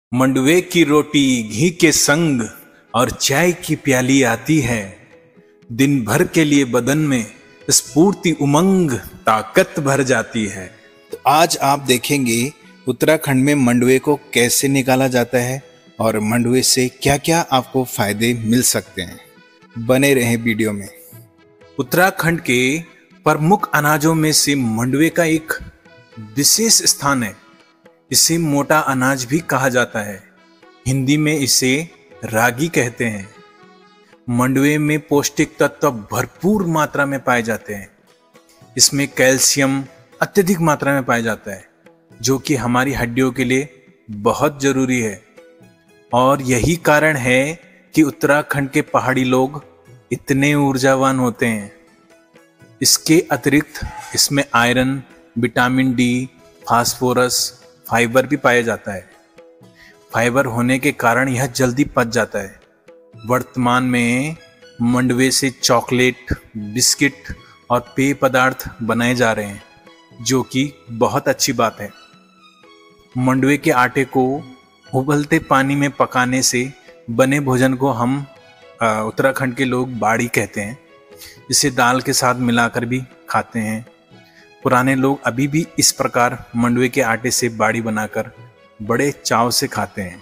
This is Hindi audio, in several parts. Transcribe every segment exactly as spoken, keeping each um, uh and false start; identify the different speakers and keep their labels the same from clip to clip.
Speaker 1: मंडवे की रोटी घी के संग और चाय की प्याली आती है। दिन भर के लिए बदन में स्फूर्ति उमंग ताकत भर जाती है।
Speaker 2: तो आज आप देखेंगे उत्तराखंड में मंडवे को कैसे निकाला जाता है और मंडवे से क्या क्या आपको फायदे मिल सकते हैं। बने रहें वीडियो में।
Speaker 1: उत्तराखंड के प्रमुख अनाजों में से मंडवे का एक विशेष स्थान है। इसे मोटा अनाज भी कहा जाता है। हिंदी में इसे रागी कहते हैं। मंडवे में पौष्टिक तत्व भरपूर मात्रा में पाए जाते हैं। इसमें कैल्शियम अत्यधिक मात्रा में पाया जाता है, जो कि हमारी हड्डियों के लिए बहुत जरूरी है। और यही कारण है कि उत्तराखंड के पहाड़ी लोग इतने ऊर्जावान होते हैं। इसके अतिरिक्त इसमें iron, vitamin D, phosphorus, fibre भी पाया जाता है। फाइबर होने के कारण यह जल्दी पच जाता है। वर्तमान में मंडवे से चॉकलेट, बिस्किट और पेय पदार्थ बनाए जा रहे हैं, जो कि बहुत अच्छी बात है। मंडवे के आटे को उबलते पानी में पकाने से बने भोजन को हम उत्तराखंड के लोग बाड़ी कहते हैं। इसे दाल के साथ मिलाकर भी खाते हैं। पुराने लोग अभी भी इस प्रकार मंडवे के आटे से बाड़ी बनाकर बड़े चाव से खाते हैं।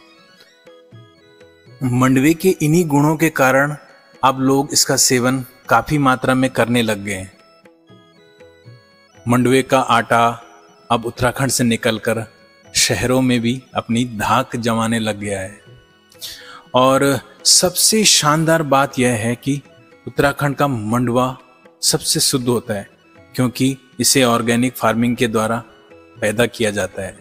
Speaker 1: मंडवे के इन्हीं गुणों के कारण अब लोग इसका सेवन काफी मात्रा में करने लग गए हैं। मंडवे का आटा अब उत्तराखंड से निकलकर शहरों में भी अपनी धाक जमाने लग गया है। और सबसे शानदार बात यह है कि उत्तराखंड का मंडवा सबसे शुद्ध होता है, क्योंकि इसे ऑर्गेनिक फार्मिंग के द्वारा पैदा किया जाता है।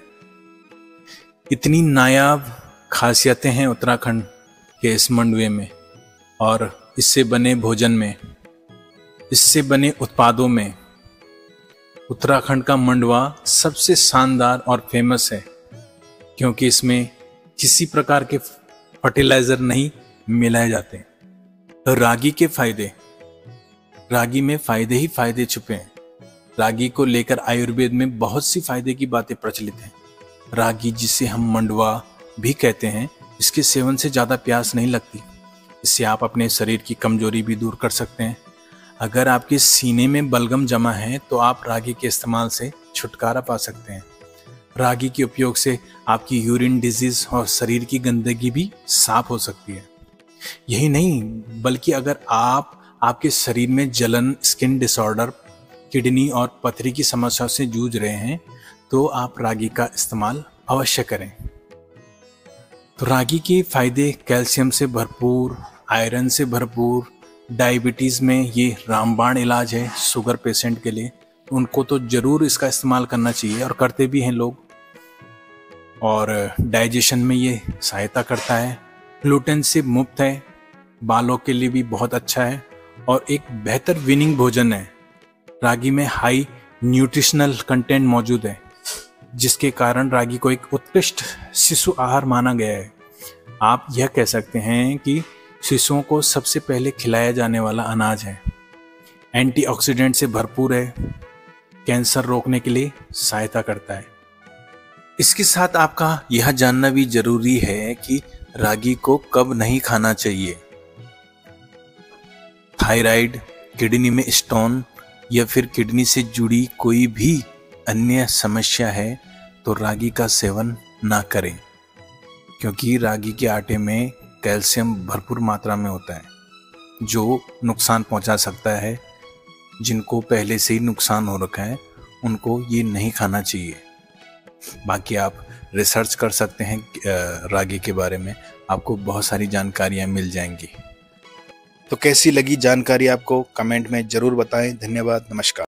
Speaker 1: इतनी नायाब खासियतें हैं उत्तराखंड के इस मंडवे में और इससे बने भोजन में, इससे बने उत्पादों में उत्तराखंड का मंडवा सबसे शानदार और फेमस है, क्योंकि इसमें किसी प्रकार के फर्टिलाइजर नहीं मिलाए जाते। तो रागी के फायदे, रागी में फायदे ही फायदे छुपे हैं। रागी को लेकर आयुर्वेद में बहुत सी फायदे की बातें प्रचलित हैं। रागी, जिसे हम मंडवा भी कहते हैं, इसके सेवन से ज़्यादा प्यास नहीं लगती। इससे आप अपने शरीर की कमजोरी भी दूर कर सकते हैं। अगर आपके सीने में बलगम जमा है तो आप रागी के इस्तेमाल से छुटकारा पा सकते हैं। रागी के उपयोग से आपकी यूरिन डिजीज और शरीर की गंदगी भी साफ हो सकती है। यही नहीं, बल्कि अगर आप आपके शरीर में जलन, स्किन डिसऑर्डर, किडनी और पथरी की समस्या से जूझ रहे हैं तो आप रागी का इस्तेमाल अवश्य करें। तो रागी के फायदे कैल्शियम से भरपूर, आयरन से भरपूर, डायबिटीज़ में ये रामबाण इलाज है शुगर पेशेंट के लिए। उनको तो ज़रूर इसका इस्तेमाल करना चाहिए और करते भी हैं लोग। और डाइजेशन में ये सहायता करता है। ग्लूटेन से मुक्त है, बालों के लिए भी बहुत अच्छा है और एक बेहतर विनिंग भोजन है। रागी में हाई न्यूट्रिशनल कंटेंट मौजूद है, जिसके कारण रागी को एक उत्कृष्ट शिशु आहार माना गया है। आप यह कह सकते हैं कि शिशुओं को सबसे पहले खिलाया जाने वाला अनाज है। एंटीऑक्सीडेंट से भरपूर है, कैंसर रोकने के लिए सहायता करता है। इसके साथ आपका यह जानना भी जरूरी है कि रागी को कब नहीं खाना चाहिए। थायराइड, किडनी में स्टोन या फिर किडनी से जुड़ी कोई भी अन्य समस्या है तो रागी का सेवन ना करें, क्योंकि रागी के आटे में कैल्शियम भरपूर मात्रा में होता है, जो नुकसान पहुंचा सकता है। जिनको पहले से ही नुकसान हो रखा है उनको ये नहीं खाना चाहिए। बाकी आप रिसर्च कर सकते हैं रागी के बारे में, आपको बहुत सारी जानकारियां मिल जाएंगी।
Speaker 2: तो कैसी लगी जानकारी आपको कमेंट में ज़रूर बताएं। धन्यवाद, नमस्कार।